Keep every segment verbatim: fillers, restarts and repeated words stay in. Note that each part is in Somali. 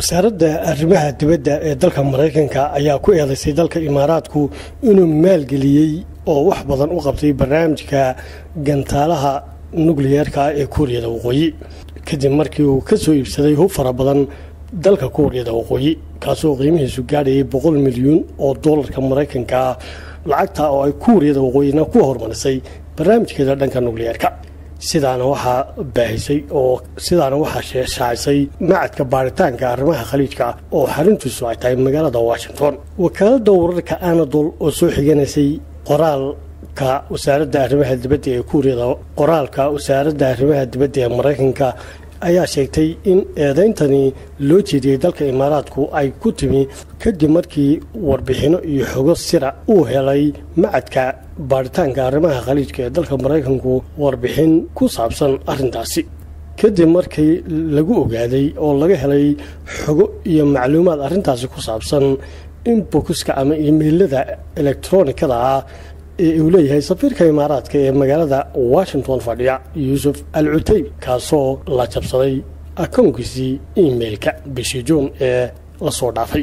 wasaaradda arrimaha dibadda ee dalka Mareykanka ayaa ku eedeysay dalka Imaaraadku inuu maalgeliyay oo wax badan u qabtay barnaamijka gantaalaha nukliyeerka ee Kuuriyada Waqooyi kadib markii uu ka soo iibsaday hub fara badan dalka Kuuriyada Waqooyi kaasoo qiimihiisu gaadhay boqol milyan oo dollarka Mareykanka lacagta oo ay Kuuriyada Waqooyina ku hormarisay barnaamijkeeda dhanka nukliyeerka sidaana waxa baahisay oo sidaana waxa sheeshaysay macadka baaritaanka arrimaha khaliijka oo xaruntiisu ay tahay magaalada Washington wakaaladda wararka Anadolu oo soo xiganaysay qoraalka wasaaradda arrimaha dibadda ee Kuuriyada qoraalka wasaaradda arrimaha dibadda ee Mareykanka ayaa sheegtay in eedeyntani loo jeediyay dalka Imaaraadku ay ku timi kadib markii warbixino iyo xogo sira uu helay macadka baaritaanka arrimaha khaliijka ee dalka Mareykanku warbixin ku saabsan arrintaasi kadib markii lagu ogaaday oo laga helay xogo iyo macluumaad arrintaasi ku saabsan in bokuska ama emailada elektroonikada ah ee uu leeyahay safiirka Imaaraadka ee magaalada Washington fadhiya Yusuf Al-Utaybi kaasoo la jabsaday akoonkiisii emailka bishii Juun ee la soo dhaafay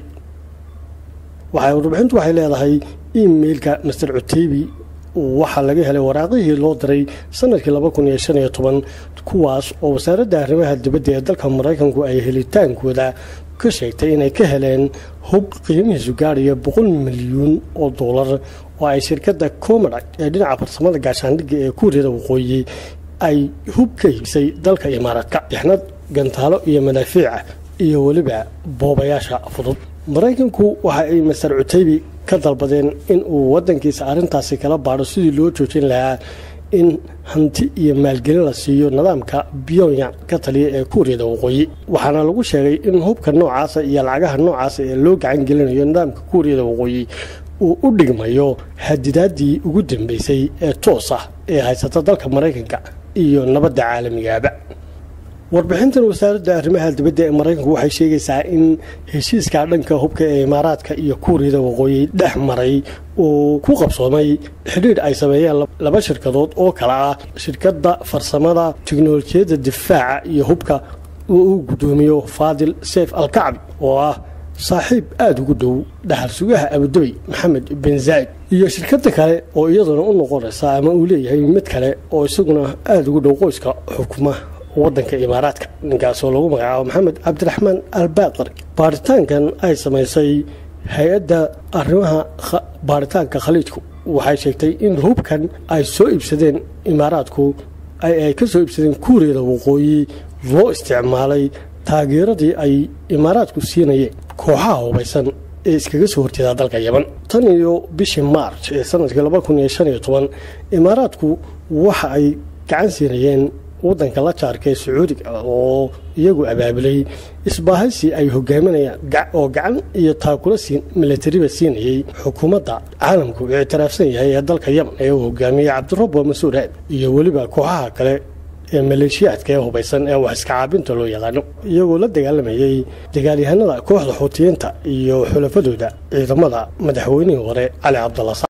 waxay warbixintu waxay leedahay emailka Mister Utaybi waxa laga helay waraaqihii loo diray sanadkii laba kun iyo shan iyo toban kuwaas oo wasaaradda arrimaha dibadda ee dalka Mareykanku ay helitaankooda ka sheegtay inay ka heleen hub qiimihiisu gaadhaya boqol milyan oo dollar oo ay shirkadda Comac ee dhinaca farsamada gaashaandhigga ee Kuuriyada Waqooyi ay hub ka iibsay dalka Imaaraadka ixnad gantaalo iyo madaafiic iyo waliba boobayaasha fudud Mareykanku waxa ay Mister Utaybi ka dalbadeen in uu wadankiisa arrintaasi kala baadho sidii loo joojin lahaa in hanti iyo maalgelin la siiyo nidaamka Pyongyang ka taliya ee Kuuriyada Waqooyi waxaana lagu sheegay in hubka noocaas iyo lacagaha noocaas ee loo gacan gelinayo nidaamka Kuuriyada Waqooyi uu u dhigmayo hadidaadii ugu dambeysay ee toos ah ee haysata dalka Mareykanka iyo nabadda caalamigaaba warbixintan wasaaradda arrimaha dibadda ee Mareykanku waxay sheegaysaa in heshiiska dhanka hubka ee Imaaraadka iyo Kuuriyada Waqooyi dhex maray oo ku qabsoomay xiriir ay sameeyeen laba shirkadood oo kala ah shirkadda farsamada tiknoolajiyadda difaaca iyo hubka uu gudoomiyo Fadil Saif Al-Kacbi oo ah saaxiib aad ugu dhow dhaxal sugaha Abu Dhabi Maxamed bin Zayed iyo shirkadda kale oo iyaduna u noqonaysa ama uu leeyahay mid kale oo isaguna aad ugu dhow qoyska xukuumadda waddanka Imaaraadka ninkaasoo lagu magacaabo Maxamed Cabdiraxmaan Al-Baaqir baaritaankan ay sameysay hay'adda arrimaha baaritaanka khaliijku waxay sheegtay in hubkan ay soo iibsadeen Imaaraadku ay ay ka soo iibsadeen Kuuriyada Waqooyi loo isticmaalay taageeradii ay Imaaraadku siinayeen kooxaha hubaysan ee iskaga soo horjeeda dalka Yemen tan iyo bishii March ee sanadkii laba kun iyo shan iyo toban Imaaraadku waxa ay gacan siinayeen waddanka la jaarkay Sacuudiga oo iyagu abaabulay isbaahaysi ay hogaaminayaan oo gacan iyo taakula siin militariga siinayay xukuumadda caalamku ee taraafsan yahay ee dalka Yemen ee uu hogaamiyay Cabdirabbo Mansuur iyo waliba kooxaha kale ee maleeshiyaadka ee hubaysan ee wax iska caabinta loo yaqaan iyagoo la dagaalamayay dagaalyahanada kooxda Xuutiyiinta iyo xulafadooda ciidamada madaxweynihii hore Ali Cabdullah